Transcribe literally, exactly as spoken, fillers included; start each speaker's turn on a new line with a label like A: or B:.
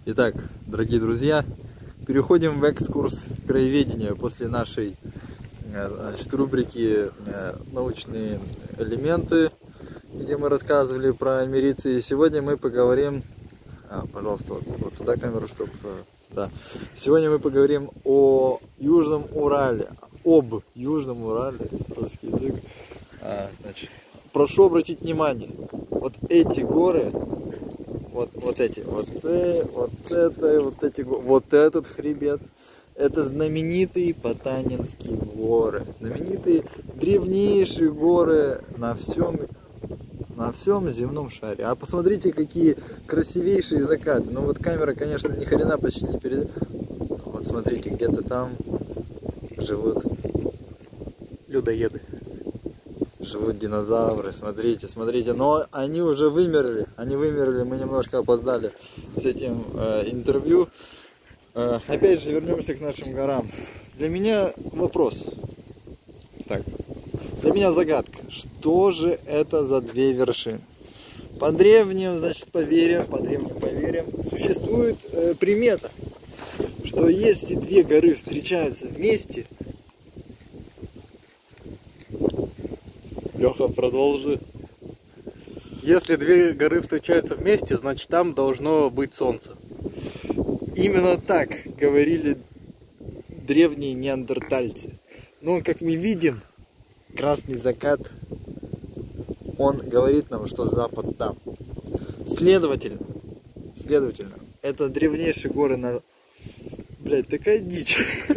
A: Итак, дорогие друзья, переходим в экскурс краеведения после нашей значит, рубрики «Научные элементы», где мы рассказывали про америции. Сегодня мы поговорим... А, пожалуйста, вот, вот туда камеру, чтобы... Да. Сегодня мы поговорим о Южном Урале, об Южном Урале, русский язык. А, значит, прошу обратить внимание, вот эти горы, вот, вот эти, вот, э, вот это, вот эти, вот этот хребет, это знаменитые Потанинские горы, знаменитые древнейшие горы на всем, на всем земном шаре. А посмотрите, какие красивейшие закаты. Ну вот камера, конечно, ни хрена почти не перед... Вот смотрите, где-то там живут людоеды. Живут динозавры, смотрите, смотрите, но они уже вымерли, они вымерли, мы немножко опоздали с этим э, интервью. Э, опять же, вернемся к нашим горам. Для меня вопрос, так, для меня загадка, что же это за две вершины? По древним, значит, поверьям, по древним поверьям, существует э, примета, что если две горы встречаются вместе, Леха, продолжи.
B: Если две горы встречаются вместе, значит там должно быть солнце.
A: Именно так говорили древние неандертальцы. Но, как мы видим, красный закат, он говорит нам, что запад там. Следовательно, следовательно, это древнейшие горы на... Блядь, такая дичь.